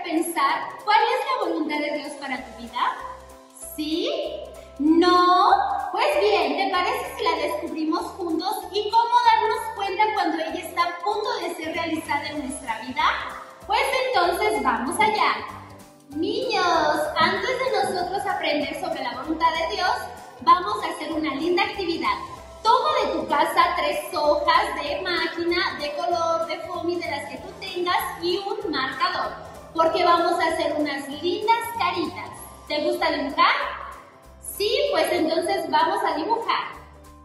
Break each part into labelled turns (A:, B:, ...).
A: pensar cuál es la voluntad de Dios para tu vida? ¿Sí? ¿No? Pues bien, ¿te parece si la descubrimos juntos y cómo darnos cuenta cuando ella está a punto de ser realizada en nuestra vida? Pues entonces vamos allá. Niños, antes de nosotros aprender sobre la voluntad de Dios, vamos a hacer una linda actividad. Toma de tu casa 3 hojas de máquina, de color, de foamy, de las que tú tengas y un marcador, porque vamos a hacer unas lindas caritas. ¿Te gusta dibujar? Sí, pues entonces vamos a dibujar.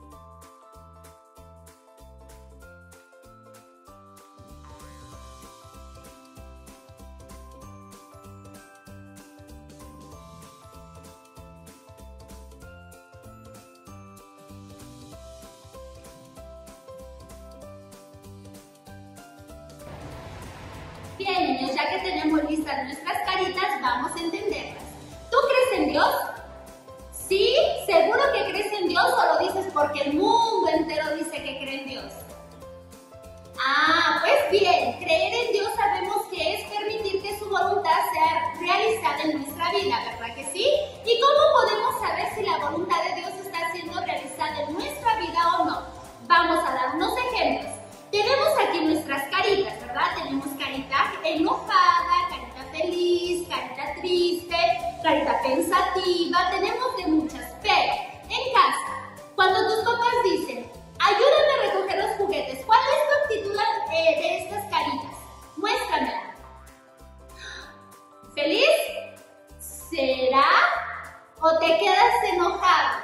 A: Bien, niños, ya que tenemos listas nuestras caritas, vamos a entenderlas. ¿Tú crees en Dios? ¿Sí? ¿Seguro que crees en Dios o lo dices porque el mundo entero dice que cree en Dios? Ah, pues bien, creer en Dios sabemos que es permitir que su voluntad sea realizada en nuestra vida, ¿verdad que sí? ¿Y cómo podemos saber si la voluntad de Dios está siendo realizada en nuestra vida o no? Vamos a dar unos ejemplos. Tenemos aquí nuestras caritas, ¿verdad? Tenemos carita enojada, carita feliz, carita triste, carita pensativa, tenemos de muchas. Pero en casa, cuando tus papás dicen, ayúdame a recoger los juguetes, ¿cuál es tu actitud de estas caritas? Muéstramela. ¿Feliz? ¿Será? ¿O te quedas enojado?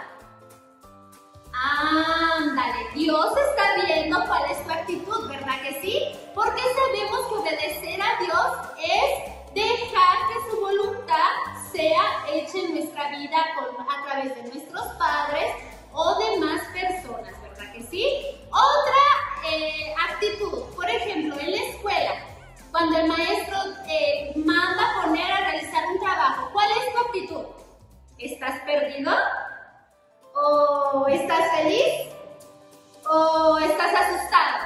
A: Ándale, Dios está viendo cuál es tu actitud, ¿verdad que sí? Porque sabemos que obedecer a Dios es dejar que su voluntad sea hecha en nuestra vida a través de nuestros padres o de más personas, ¿verdad que sí? Otra actitud, por ejemplo, en la escuela, cuando el maestro manda poner a realizar un trabajo, ¿cuál es tu actitud? ¿Estás perdido? ¿O estás feliz? ¿O estás asustado?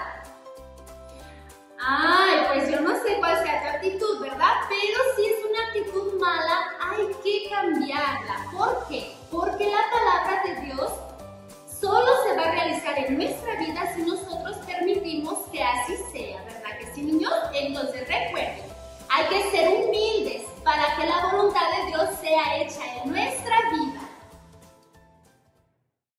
A: Ay, pues yo no sé cuál sea tu actitud, ¿verdad? Pero si es una actitud mala, hay que cambiarla. ¿Por qué? Porque la palabra de Dios solo se va a realizar en nuestra vida si nosotros permitimos que así sea, ¿verdad que sí, niños? Entonces recuerden, hay que ser humildes para que la voluntad de Dios sea hecha